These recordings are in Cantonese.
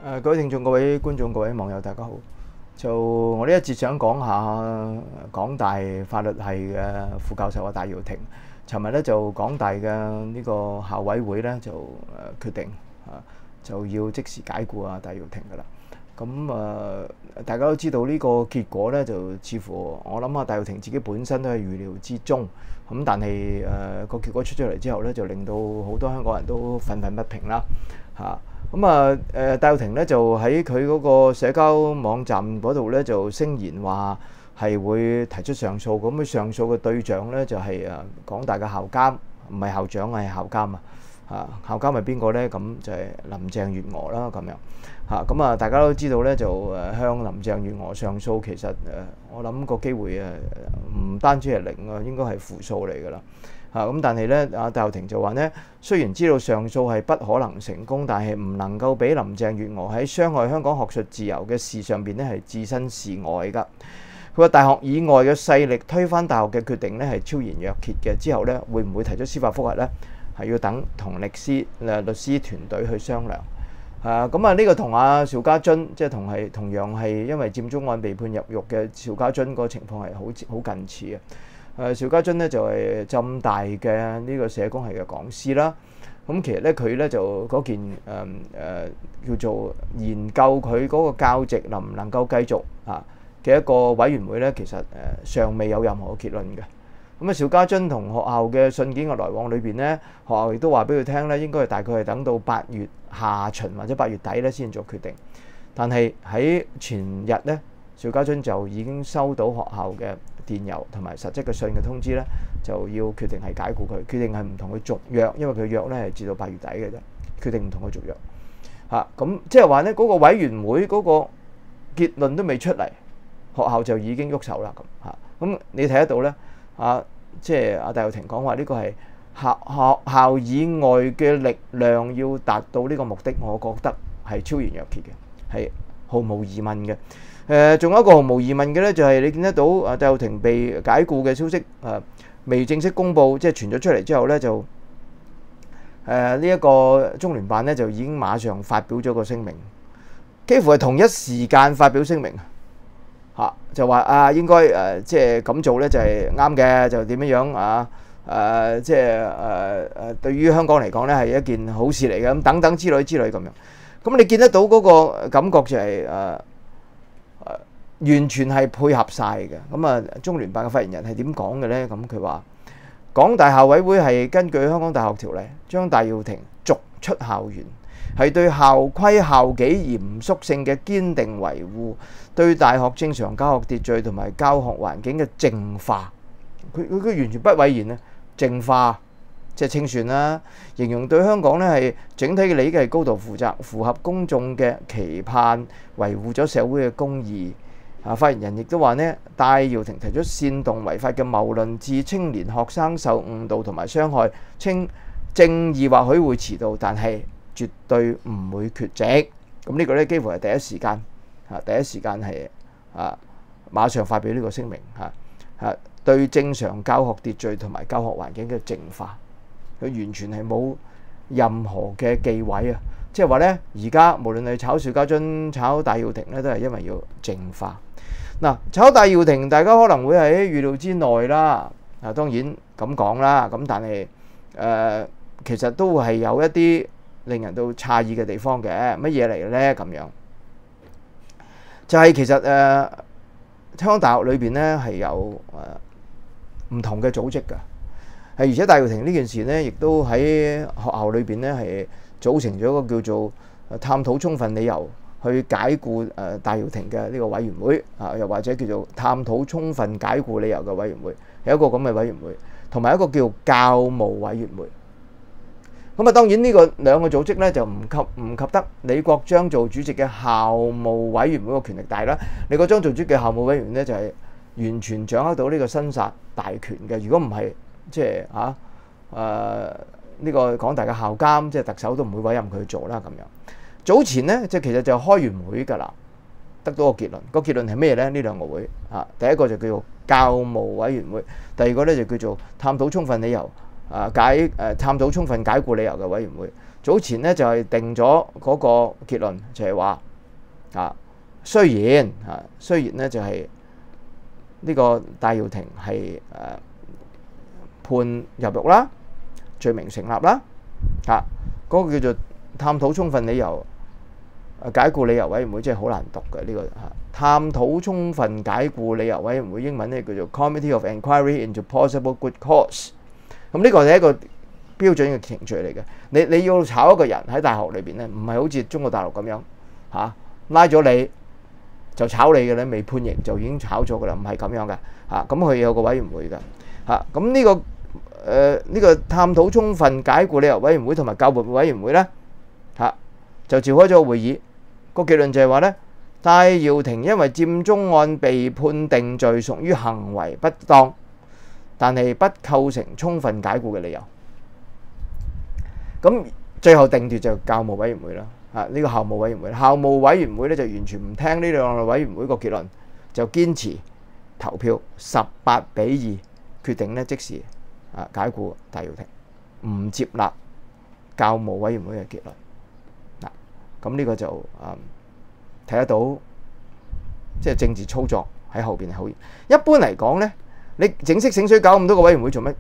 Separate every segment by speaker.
Speaker 1: 各位聽眾、各位觀眾、各位網友，大家好。我呢一節想講下港大法律系嘅副教授戴耀廷，尋日咧就港大嘅呢個校委會咧就決定就要即時解僱戴耀廷噶啦。咁大家都知道呢個結果咧，就似乎我諗戴耀廷自己本身都係預料之中。咁但係個結果出咗嚟之後咧，就令到好多香港人都憤憤不平啦嚇。戴耀廷咧就喺佢嗰個社交網站嗰度咧就聲言話係會提出上訴。咁佢上訴嘅對象咧就係港大嘅校監，唔係校長，係校監校監係邊個咧？咁就係林鄭月娥啦，咁樣咁大家都知道咧，就向林鄭月娥上訴，其實我諗個機會唔單止係零啊，應該係負數嚟㗎啦。咁但係咧，戴耀廷就話咧，雖然知道上訴係不可能成功，但係唔能夠俾林鄭月娥喺傷害香港學術自由嘅事上邊咧係置身事外㗎。佢話大學以外嘅勢力推翻大學嘅決定咧係昭然若揭嘅，之後咧會唔會提出司法覆核咧？係要等同律師團隊去商量。呢個同邵家臻即係同樣係因為佔中案被判入獄嘅邵家臻個情況係好近似嘅。邵家臻咧就係浸大嘅呢個社工系嘅講師啦。咁其實咧佢咧就嗰件叫做研究佢嗰個教職能唔能夠繼續嘅一個委員會咧，其實尚未有任何結論嘅。咁邵家臻同學校嘅信件嘅來往裏邊咧，學校亦都話俾佢聽咧，應該係大概係等到8月下旬或者8月底咧先做決定。但係喺前日咧，邵家臻就已經收到學校嘅電郵同埋實質嘅信嘅通知咧，就要決定係解僱佢，決定係唔同佢續約，因為佢約咧係至到8月底嘅啫，決定唔同佢續約。咁即係話咧，嗰個委員會嗰個結論都未出嚟，學校就已經喐手啦咁你睇得到咧即係戴耀廷講話呢個係學校以外嘅力量要達到呢個目的，我覺得係昭然若揭嘅，係毫無疑問嘅。仲有一個毫無疑問嘅咧，就係你見得到戴耀廷被解僱嘅消息未正式公佈，即係傳咗出嚟之後咧，就呢一個中聯辦咧就已經馬上發表咗個聲明，幾乎係同一時間發表聲明就話應該即係咁做咧就係啱嘅，就點樣即係對於香港嚟講咧係一件好事嚟嘅，咁等等之類咁樣。咁你見得到嗰個感覺就係完全係配合晒嘅。咁中聯辦嘅發言人係點講嘅咧？咁佢話港大校委會係根據香港大學條例將戴耀廷逐出校園，係對校規校紀嚴肅性嘅堅定維護，對大學正常教學秩序同埋教學環境嘅淨化。佢完全不諱言淨化即係清算啦。形容對香港咧係整體嘅利益係高度負責，符合公眾嘅期盼，維護咗社會嘅公義。發言人亦都話戴耀廷提出煽動違法嘅謬論，致青年學生受誤導同埋傷害，稱正義或許會遲到，但係絕對唔會缺席。咁呢個咧幾乎係第一時間係馬上發表呢個聲明對正常教學秩序同埋教學環境嘅淨化，佢完全係冇任何嘅忌諱啊！即係話咧，而家無論係炒邵家臻、炒戴耀廷咧，都係因為要淨化。炒戴耀廷，大家可能會喺預料之內啦。當然咁講啦，咁但係其實都係有一啲令人到詫異嘅地方嘅。乜嘢嚟嘅咧？咁樣就係其實香港大學裏邊咧係有唔同嘅組織㗎，而且戴耀廷呢件事咧，亦都喺學校裏邊咧係組成咗一個叫做探討充分理由去解僱戴耀廷嘅呢個委員會又或者叫做探討充分解僱理由嘅委員會，有一個咁嘅委員會，同埋一個叫教務委員會。咁當然呢個兩個組織咧就唔及得李國章做主席嘅校務委員會個權力大啦。李國章做主席嘅校務委員咧就係完全掌握到呢個生殺大權嘅。如果唔係，即係呢個港大嘅校監，即係特首都唔會委任佢去做啦。咁樣早前咧，即係其實就開完會㗎啦，得到個結論。個結論係咩咧？呢兩個會第一個就叫做教務委員會，第二個咧就叫做探討充分理由探討充分解僱理由嘅委員會，早前咧就係定咗嗰個結論，就係話雖然咧就係呢個戴耀廷係判入獄啦，罪名成立啦，嗰個叫做探討充分理由解僱理由委員會，真係好難讀嘅呢個探討充分解僱理由委員會，英文咧叫做 Committee of Inquiry into Possible Good Cause。咁呢個係一個標準嘅程序嚟嘅。你要炒一個人喺大學裏邊咧，唔係好似中國大陸咁樣拉咗你就炒你嘅咧，未判刑就已經炒咗噶啦，唔係咁樣嘅咁佢有個委員會嘅咁呢個探討充分解僱理由委員會同埋救援委員會咧就召開咗個會議，個結論就係話咧，戴耀廷因為佔中案被判定罪屬於行為不當，但係不構成充分解僱嘅理由。咁最後定奪就教務委員會啦。呢個校務委員會，校務委員會咧就完全唔聽呢兩個委員會個結論，就堅持投票18-2決定咧即時解僱戴耀廷，唔接納教務委員會嘅結論。咁呢個就睇得到，即係政治操作喺後邊係好。一般嚟講咧，你整色整水搞咁多個委員會做乜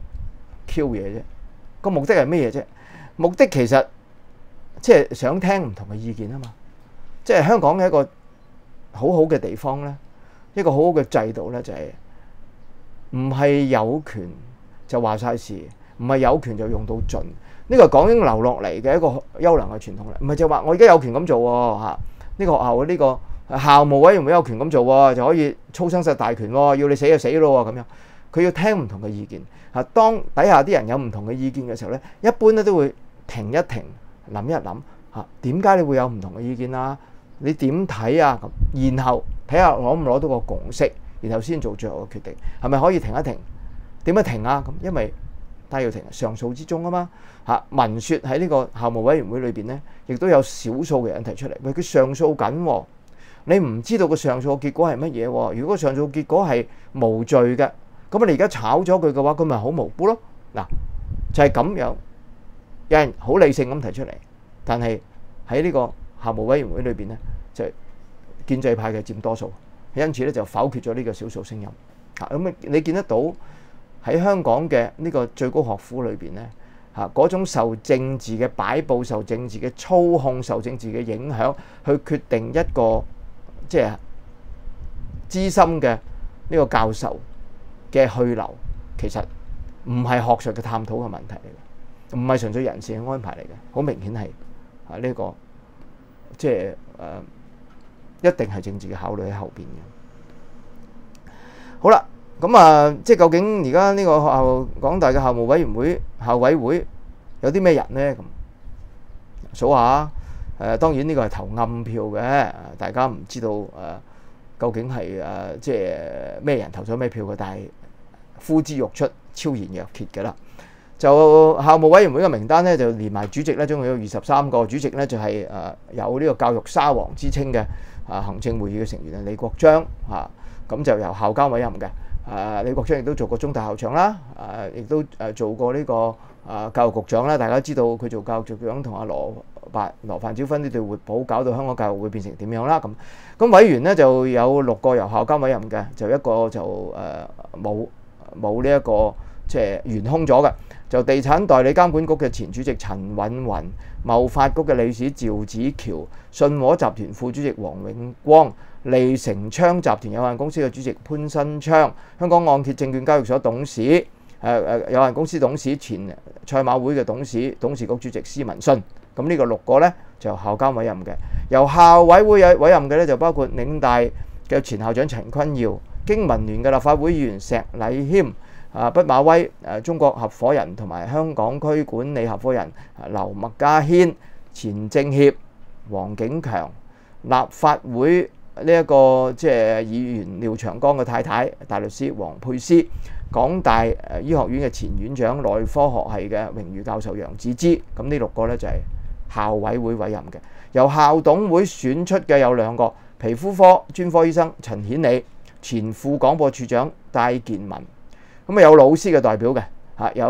Speaker 1: Q 嘢啫？個目的係咩嘢啫？目的其實即係想聽唔同嘅意見啊嘛。即係香港嘅一個好好嘅地方咧，一個好好嘅制度咧，就係唔係有權就話晒事，唔係有權就用到盡。呢個係港英留落嚟嘅一個優良嘅傳統啦，唔係就話我而家有權咁做喎呢個學校嘅呢個校務委員會有權咁做喎，就可以操生殺大權喎，要你死就死咯咁樣。佢要聽唔同嘅意見當底下啲人有唔同嘅意見嘅時候咧，一般咧都會停一停，諗一諗點解你會有唔同嘅意見啊？你點睇啊？咁然後睇下攞唔攞到個共識，然後先做最後嘅決定，係咪可以停一停？點樣停啊？咁因為戴耀廷上訴之中啊嘛聞說喺呢個校務委員會裏邊咧，亦都有少數嘅人提出嚟，喂，佢上訴緊，你唔知道個上訴結果係乜嘢？如果個上訴結果係無罪嘅，咁你而家炒咗佢嘅話，佢咪好無辜咯？嗱，就係咁樣，有人好理性咁提出嚟，但係喺呢個校務委員會裏邊咧，就係建制派嘅佔多數，因此咧就否決咗呢個少數聲音。咁你見得到喺香港嘅呢個最高學府裏邊咧，嗰種受政治嘅擺佈、受政治嘅操控、受政治嘅影響，去決定一個即係資深嘅呢個教授嘅去留，其實唔係學術嘅探討嘅問題嚟嘅，唔係純粹人事嘅安排嚟嘅，好明顯係呢個即係一定係政治嘅考慮喺後邊嘅。好啦。咁即係究竟而家呢個學校港大嘅校務委員會、校委會有啲咩人呢？咁數下當然呢個係投暗票嘅，大家唔知道究竟係即係咩人投咗咩票嘅，但係呼之欲出、超然若揭嘅啦。就校務委員會嘅名單咧，就連埋主席咧，總共有23個。主席咧就係有呢個教育沙皇之稱嘅行政會議嘅成員李國章咁就由校監委任嘅。李國章亦都做過中大校長啦，亦都做過呢個教育局長啦。大家知道佢做教育局長同阿羅范椒芬呢對活寶搞到香港教育會變成點樣啦。咁委員呢就有6個由校監委任嘅，就一個就冇呢一個即係懸空咗嘅，就地產代理監管局嘅前主席陳允雲、貿發局嘅理事趙子喬、信和集團副主席黃永光、利成昌集團有限公司嘅主席潘新昌、香港按揭證券交易所董事有限公司董事、前賽馬會嘅董事局主席施文信。咁呢個6個呢，就由校監委任嘅。由校委會委任嘅呢，就包括嶺大嘅前校長陳坤耀、經民聯嘅立法會議員石禮謙、畢馬威中國合夥人同埋香港區管理合夥人劉麥嘉軒、前政協黃景強、立法會呢一個即係議員廖長江嘅太太大律師黃佩斯、港大醫學院嘅前院長內科學系嘅榮譽教授楊子之。咁呢6個呢，就係校委會委任嘅。由校董會選出嘅有2個，皮膚科專科醫生陳顯理、前副廣播處長戴建文。咁有老師嘅代表嘅有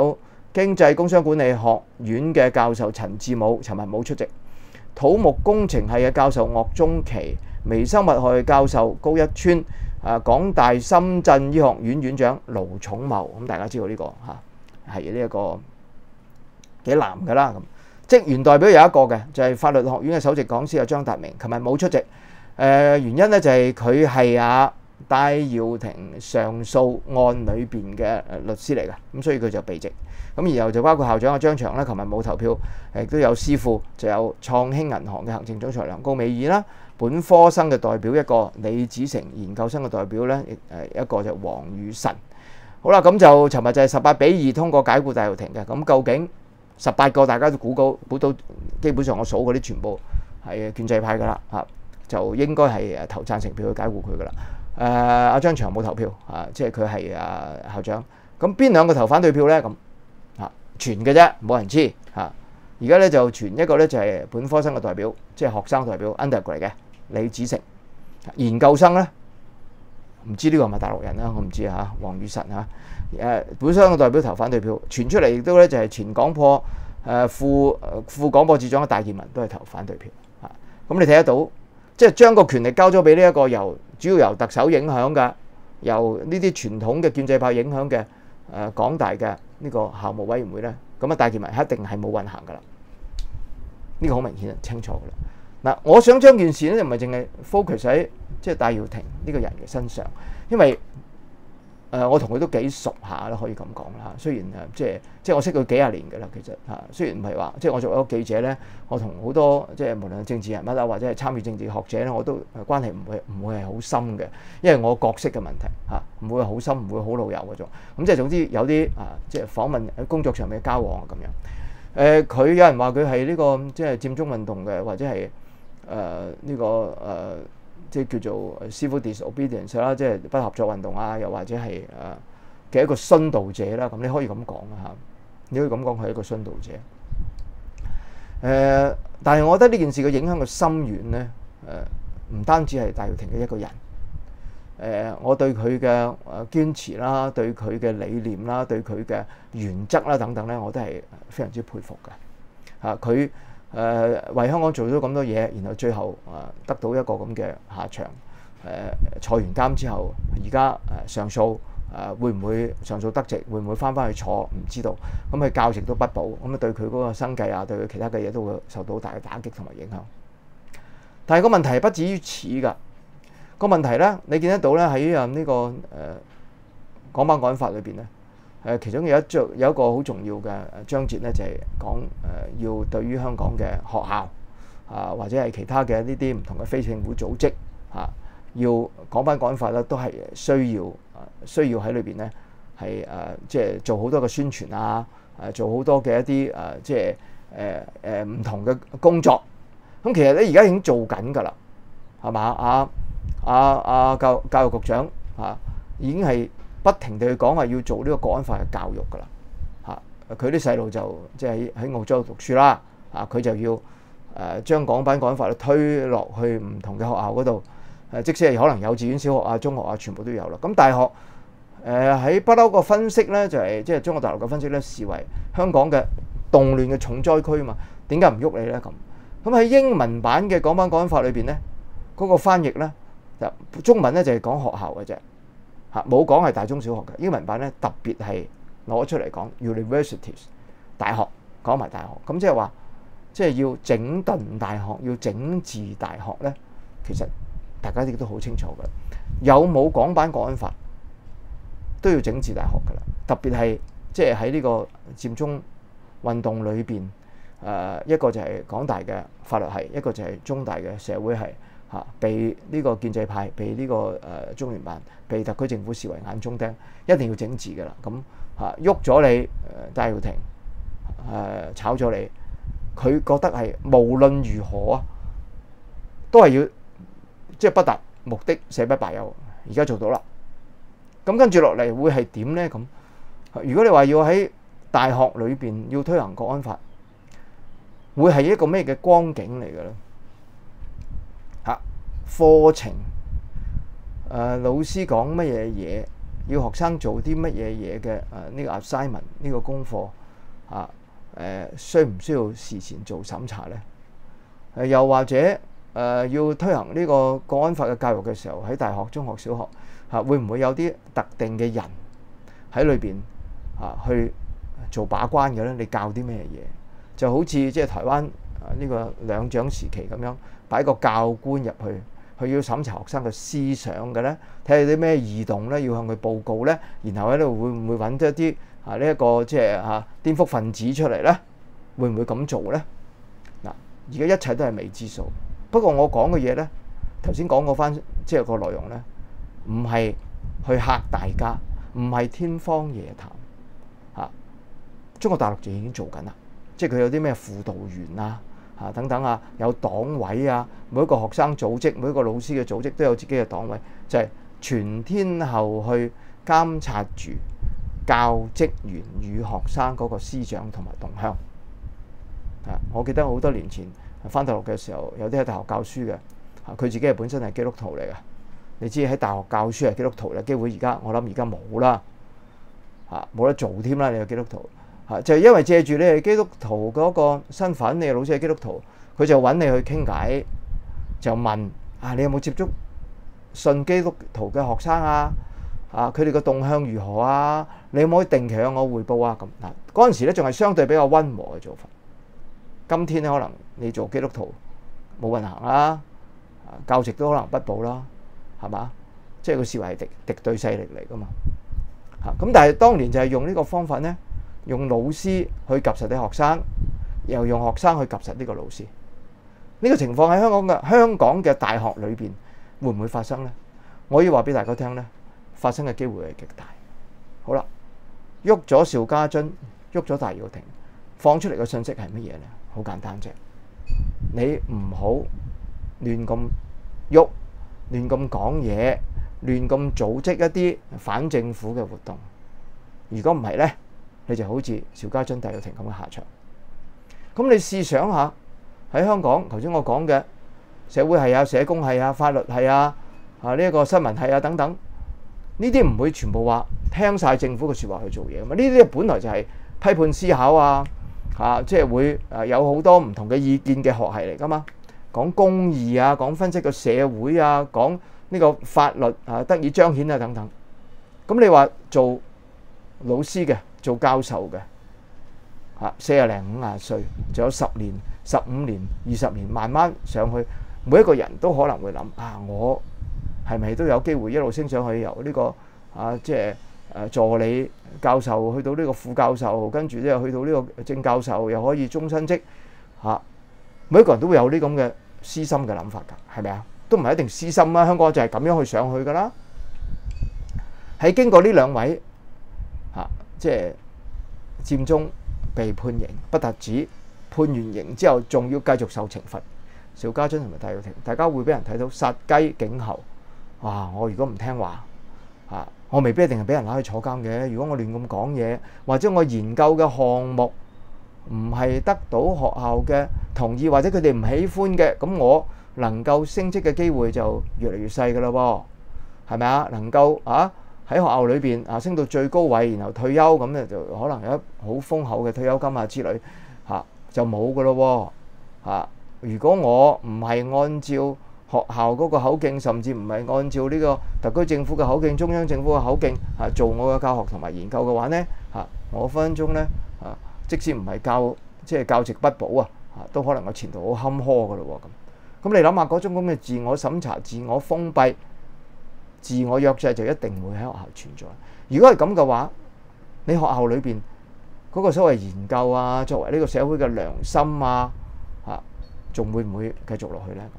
Speaker 1: 經濟工商管理學院嘅教授陳志武尋日冇出席。土木工程系嘅教授岳中琪、微生物學教授高一川、港大深圳醫學院院長盧寵茂，咁大家知道呢個係呢一個幾難㗎啦。咁職員代表有一個嘅，就係法律學院嘅首席講師張達明，琴日冇出席。原因咧就係佢係戴耀廷上訴案裏邊嘅律師嚟嘅，咁所以佢就避席。咁然後就包括校長張翔啦，琴日冇投票，亦都有師傅，就有創興銀行嘅行政總裁梁高美儀啦，本科生嘅代表一個，李子成研究生嘅代表咧，一個就黃宇晨。好啦，咁就尋日就係18-2通過解僱戴耀廷嘅。咁究竟18個大家都估到，基本上我數嗰啲全部係建制派㗎啦，就應該係投贊成票去解僱佢㗎啦。阿張翔冇投票，即係佢係校長。咁邊兩個投反對票咧？咁傳嘅啫，冇人知嚇。而家咧就傳一個咧就係本科生嘅代表，即係學生代表 undergrad 嘅李子成。研究生咧唔知呢個係咪大陸人啦，我唔知嚇。黃宇晨本科生嘅代表投反對票，傳出嚟亦都咧就係前廣播副廣播處長嘅戴建文都係投反對票嚇。咁你睇得到，即係將個權力交咗俾呢一個主要由特首影響嘅，由呢啲傳統嘅建制派影響嘅港大嘅呢個校務委員會咧，咁戴建文一定係冇運行噶啦，呢個好明顯清楚噶啦。嗱，我想將件事咧就唔係淨係 focus 喺即係戴耀廷呢個人嘅身上，因為我同佢都幾熟下啦，可以咁講啦。雖然即係我識佢幾廿年㗎啦，其實雖然唔係話即係我作為一個記者咧，我同好多即係無論政治人物或者係參與政治學者咧，我都關係唔會係好深嘅，因為我角色嘅問題唔會好深，唔會好老友嗰種。咁即係總之有啲即係訪問喺工作上面嘅交往咁樣。佢有人話佢係呢個即係佔中運動嘅，或者係呢個即係叫做 civil disobedience 啦，即係不合作運動又或者係嘅一個殉道者啦。咁你可以咁講嚇，你可以咁講佢係一個殉道者。但係我覺得呢件事嘅影響嘅深遠咧，唔單止係戴耀廷嘅一個人。我對佢嘅堅持啦，對佢嘅理念啦，對佢嘅原則啦等等咧，我都係非常之佩服嘅。佢為香港做咗咁多嘢，然後最後得到一個咁嘅下場。坐完監之後，而家上訴，會唔會上訴得直？會唔會翻去坐？唔知道。咁佢教職都不保，咁對佢嗰個生計對佢其他嘅嘢都會受到好大嘅打擊同埋影響。但係個問題不止於此㗎。個問題咧，你見得到咧喺呢個港版國安法裏邊咧，其中有一個好重要嘅章節咧，就係講要對於香港嘅學校或者係其他嘅呢啲唔同嘅非政府組織要港版國安法咧，都係需要喺裏邊咧係即係做好多嘅宣傳做好多嘅一啲即係唔同嘅工作。咁其實咧而家已經做緊㗎啦，係嘛？教育局長已經係不停地去講話要做呢個國安法嘅教育㗎啦。佢啲細路就即係喺澳洲讀書啦，佢就要將港版國安法推落去唔同嘅學校嗰度，即使係可能幼稚園、小學中學全部都有啦。咁大學喺不嬲個分析咧，就係即係中國大陸嘅分析咧，視為香港嘅動亂嘅重災區嘛。點解唔喐你咧？咁喺英文版嘅港版國安法裏邊咧，嗰個翻譯咧就中文咧就係講學校嘅啫，冇講係大中小學嘅。英文版咧特別係攞出嚟講 universities 大學，講埋大學。咁即係話，即係要整頓大學，要整治大學咧。其實大家亦都好清楚㗎啦，有冇港版國安法都要整治大學㗎啦。特別係即係喺呢個佔中運動裏邊，一個就係港大嘅法律系，一個就係中大嘅社會系。被呢個建制派、被呢個中聯辦、被特區政府視為眼中釘，一定要整治㗎啦。咁喐咗你戴耀廷，炒咗你，佢覺得係無論如何都係要即係不達目的誓不罷休。而家做到啦，咁跟住落嚟會係點咧？咁如果你話要喺大學裏邊要推行國安法，會係一個咩嘅光景嚟嘅咧？課程老師講乜嘢嘢，要學生做啲乜嘢嘢嘅呢個 assignment 呢個功課， 需唔需要事前做審查呢？又或者要推行呢個國安法嘅教育嘅時候，喺大學、中學、小學會唔會有啲特定嘅人喺裏邊去做把關嘅呢？你教啲咩嘢？就好似即係台灣呢個兩蔣時期咁樣，擺個教官入去，佢要審查學生嘅思想嘅呢，睇下啲咩異動呢，要向佢報告呢，然後喺度會唔會揾一啲呢一個即係顛覆分子出嚟呢？會唔會咁做呢？嗱，而家一切都係未知數。不過我講嘅嘢呢，頭先講過翻即係個內容呢，唔係去嚇大家，唔係天方夜譚。中國大陸就已經做緊啦，即係佢有啲咩輔導員等等有黨委每一個學生組織、每一個老師嘅組織都有自己嘅黨委，就係全天候去監察住教職員與學生嗰個思想同埋動向。我記得好多年前返大陸嘅時候，有啲喺大學教書嘅，佢自己係本身係基督徒嚟嘅。你知喺大學教書係基督徒咧，機會我諗而家冇啦，冇得做添啦。你係基督徒。就係因為借住你係基督徒嗰個身份，你嘅老師係基督徒，佢就揾你去傾偈，就問你有冇接觸信基督徒嘅學生佢哋嘅動向如何你有冇定期向我匯報咁嗰陣時咧，仲係相對比較溫和嘅做法。今天咧，可能你做基督徒冇運行啦，教籍都可能不保啦，係嘛？即係佢視為係敵對勢力嚟噶嘛。咁但係當年就係用呢個方法咧。用老師去及實啲學生，又用學生去及實呢個老師。呢個情況喺香港嘅大學裏邊會唔會發生呢？我要話俾大家聽呢，發生嘅機會係極大。好啦，喐咗邵家臻，喐咗戴耀廷，放出嚟嘅信息係乜嘢呢？好簡單啫，你唔好亂咁喐，亂咁講嘢，亂咁組織一啲反政府嘅活動。如果唔係呢，你就好似邵家臻、戴耀廷咁嘅下場。咁你試想下喺香港，頭先我講嘅社會係社工係法律係呢一個新聞係等等，呢啲唔會全部話聽晒政府嘅説話去做嘢嘛？呢啲本來就係批判思考即係會有好多唔同嘅意見嘅學系嚟噶嘛。講公義講分析個社會講呢個法律得以彰顯等等。咁你話做老師嘅？做教授嘅40零50歲，仲有10年、15年、20年，慢慢上去，每一個人都可能會諗我係咪都有機會一路升上去，由呢個即係助理教授去到呢個副教授，跟住咧去到呢個正教授，又可以終身職每一個人都會有呢咁嘅私心嘅諗法㗎，係咪啊？都唔係一定私心香港就係咁樣去上去㗎啦。喺經過呢兩位即係佔中被判刑，不特止判完刑之後，仲要繼續受懲罰。邵家臻同埋戴耀廷，大家會俾人睇到殺雞儆猴。我如果唔聽話我未必一定係俾人拉去坐監嘅。如果我亂咁講嘢，或者我研究嘅項目唔係得到學校嘅同意，或者佢哋唔喜歡嘅，咁我能夠升職嘅機會就越嚟越細㗎啦喎，係咪能夠喺學校裏邊升到最高位，然後退休咁咧，就可能有一好豐厚嘅退休金之類就冇噶咯喎。如果我唔係按照學校嗰個口徑，甚至唔係按照呢個特區政府嘅口徑、中央政府嘅口徑做我嘅教學同埋研究嘅話呢，我分分鐘呢即使唔係教職不保都可能個前途好坎坷噶咯喎。咁你諗下嗰種咁嘅自我審查、自我封閉、自我約制就一定會喺學校存在。如果係咁嘅話，你學校裏邊嗰個所謂研究作為呢個社會嘅良心仲會唔會繼續落去呢？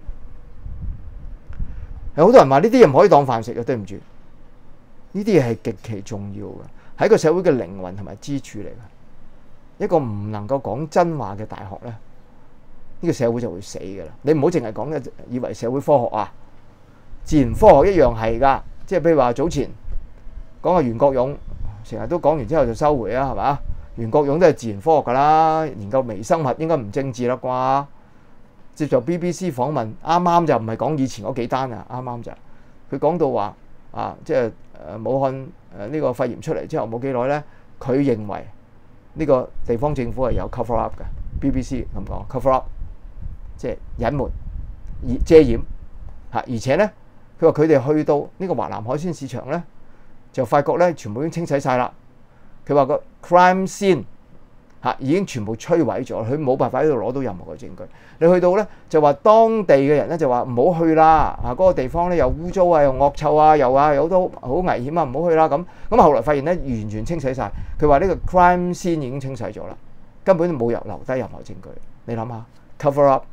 Speaker 1: 有好多人話呢啲嘢唔可以當飯食嘅，對唔住，呢啲嘢係極其重要嘅，係一個社會嘅靈魂同埋支柱嚟嘅。一個唔能夠講真話嘅大學呢，呢個社會就會死㗎啦。你唔好淨係講以為社會科學自然科學一樣係㗎，即係譬如話早前講袁國勇，成日都講完之後就收回係嘛？袁國勇都係自然科學㗎啦，研究微生物應該唔政治啦啩？接受 BBC 訪問，啱啱就唔係講以前嗰幾單啱啱就佢講到話即係武漢呢個肺炎出嚟之後冇幾耐呢，佢認為呢個地方政府係有 cover up 嘅 ，BBC 咁講 cover up， 即係隱瞞、遮掩嚇。而且咧，佢話佢哋去到呢個華南海鮮市場咧，就發覺咧全部已經清洗晒啦。佢話個 crime scene 嚇已經全部摧毀咗，佢冇辦法喺度攞到任何嘅證據。你去到咧就話當地嘅人咧就話唔好去啦，嗰個地方咧又污糟啊，又惡臭啊，又有好多好危險啊，唔好去啦咁。咁後來發現咧完全清洗晒，佢話呢個 crime scene 已經清洗咗啦，根本冇留低任何證據。你諗下 cover up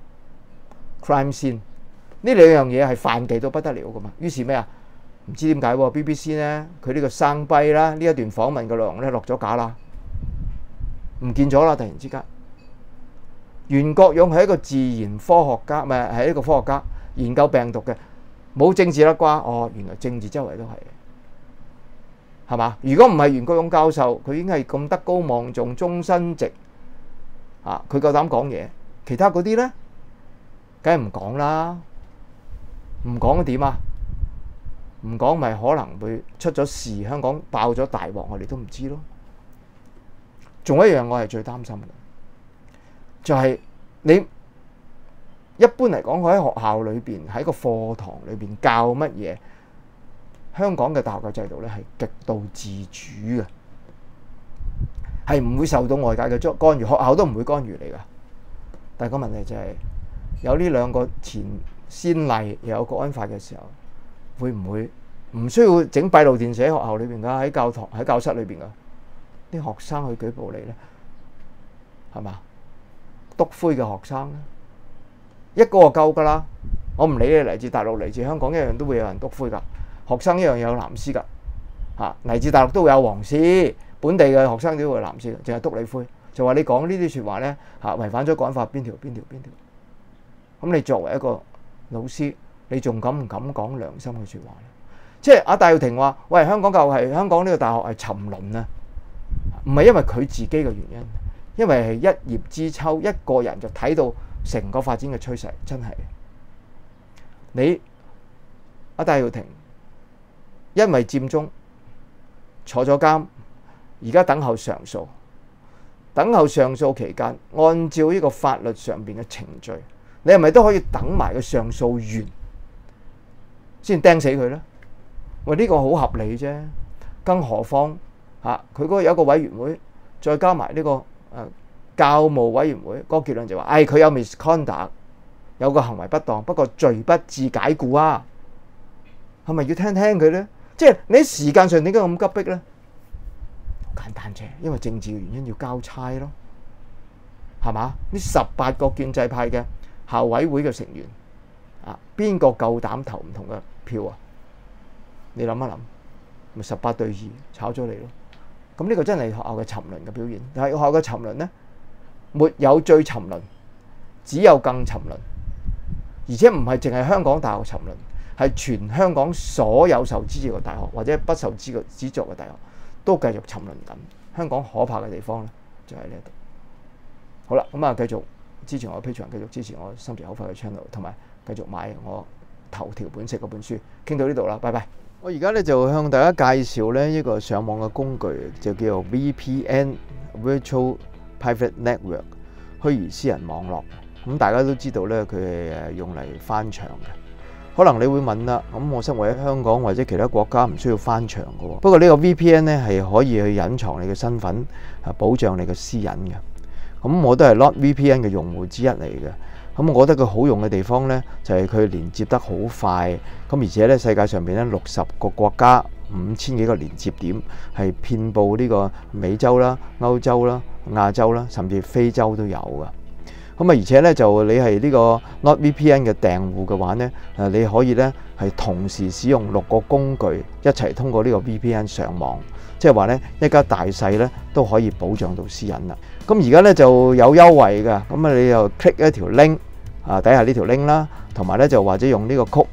Speaker 1: crime scene 呢兩樣嘢係犯忌到不得了噶嘛。於是咩啊？唔知點解 BBC 咧佢呢個生逼啦，呢一段訪問嘅內容咧落咗架啦，唔見咗啦！突然之間，袁國勇係一個自然科學家，唔係一個科學家，研究病毒嘅，冇政治啦啩？哦，原來政治周圍都係，係嘛？如果唔係袁國勇教授，佢已經係咁德高望重、終身直啊！佢夠膽講嘢，其他嗰啲咧，梗係唔講啦，唔講點啊？唔講咪可能會出咗事，香港爆咗大鑊，我哋都唔知咯。仲有一樣我係最擔心嘅，就係你一般嚟講，佢喺學校裏邊喺個課堂裏邊教乜嘢？香港嘅大學嘅制度咧係極度自主嘅，係唔會受到外界嘅干預，學校都唔會干預你噶。但係個問題就係有呢兩個先例，又有國安法嘅時候，會唔會唔需要整閉路電視喺學校裏邊噶？喺教堂、喺教室裏邊噶？啲學生去舉報你咧，係嘛？篤灰嘅學生咧，一個就夠噶啦。我唔理你嚟自大陸、嚟自香港，一樣都會有人篤灰噶。學生一樣有藍絲噶，嚇嚟自大陸都會有黃絲，本地嘅學生都會有藍絲，淨係篤你灰，就話你講呢啲説話咧嚇違反咗國安法邊條。咁你作為一個老師，你仲敢唔敢講良心嘅説話咧？即係阿戴耀廷話：喂，香港教育係香港呢個大學係沉淪啊！唔係因為佢自己嘅原因，因為係一葉知秋，一個人就睇到成個發展嘅趨勢，真係。你阿戴耀廷因為佔中坐咗監，而家等候上訴。等候上訴期間，按照呢個法律上邊嘅程序，你係咪都可以等埋個上訴完先釘死佢呢？喂，呢個好合理啫，更何況佢嗰個有一個委員會，再加埋呢個教務委員會，嗰個結論就話：佢有 misconduct， 有個行為不當，不過罪不至解雇啊。係咪要聽佢咧？即係你喺時間上點解咁急迫咧？好簡單啫，因為政治嘅原因要交差咯，係嘛？呢18個建制派嘅校委會嘅成員邊個夠膽投唔同嘅票啊？你諗一諗，咪18-2炒咗你咯。咁呢個真係學校嘅沉淪嘅表現。但係學校嘅沉淪呢，沒有最沉淪，只有更沉淪。而且唔係淨係香港大學沉淪，係全香港所有受資助嘅大學或者不受資助嘅大學都繼續沉淪緊。香港可怕嘅地方呢，就喺呢度。好啦，咁繼續支持我嘅 Patreon，繼續支持我心直口快嘅 channel， 同埋繼續買我頭條本色嗰本書。傾到呢度啦，拜拜。我而家咧就向大家介紹咧一個上網嘅工具，就叫做 VPN Virtual Private Network 虛擬私人網絡。咁大家都知道咧，佢係用嚟翻牆嘅。可能你會問啦，咁我身為喺香港或者其他國家唔需要翻牆嘅喎。不過呢個 VPN 咧係可以去隱藏你嘅身份，保障你嘅私隱嘅。咁我都係 NordVPN 嘅用戶之一嚟嘅。咁我覺得佢好用嘅地方呢，就係佢連接得好快，咁而且呢，世界上邊呢60個國家5000幾個連接點，係遍佈呢個美洲啦、歐洲啦、亞洲啦，甚至非洲都有㗎。咁而且呢，就你係呢個 NordVPN 嘅訂戶嘅話呢，你可以呢係同時使用6個工具一齊通過呢個 VPN 上網，即係話呢，一家大細呢都可以保障到私隱啦。咁而家呢就有優惠㗎，咁你就 click 一條 link。底下呢條 link 啦，同埋咧就或者用呢個曲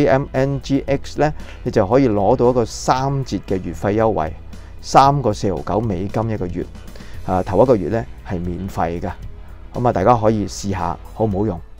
Speaker 1: SAMNGX 咧，你就可以攞到一個3折嘅月費優惠，3個4.9美金一個月，頭一個月咧係免費嘅，咁大家可以試下好唔好用。